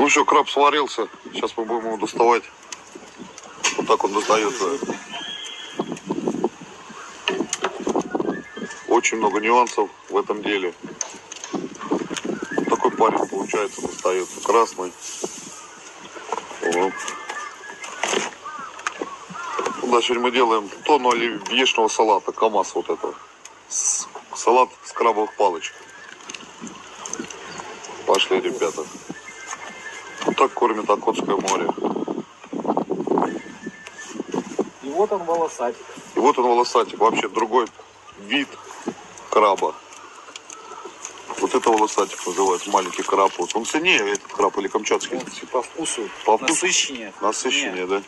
Ну все, краб сварился. Сейчас мы будем его доставать. Вот так он достается. Очень много нюансов в этом деле. Вот такой парень получается достается. Красный. Вот. Туда сегодня мы делаем тонну оливьешного салата. КамАЗ вот этого. Салат с крабовых палочек. Пошли, ребята. Вот так кормит Охотское море. И вот он волосатик. И вот он волосатик. Вообще другой вид краба. Вот это волосатик называется. Маленький краб. Вот он сильнее, этот краб, или камчатский? Он по вкусу. По вкусу? Насыщеннее. Насыщеннее, да.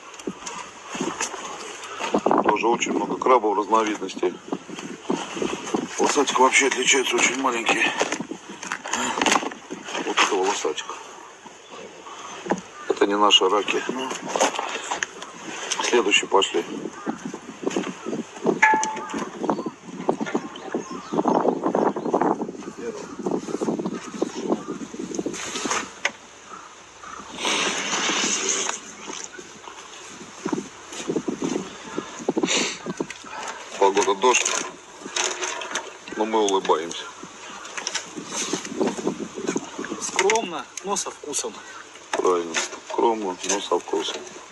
Тоже очень много крабов разновидностей. Волосатик вообще отличается, очень маленький. Вот это волосатик. Это не наши раки. Следующий пошли. Погода дождь, но мы улыбаемся. Скромно, но со вкусом. Правильно, скромно, но со вкусом.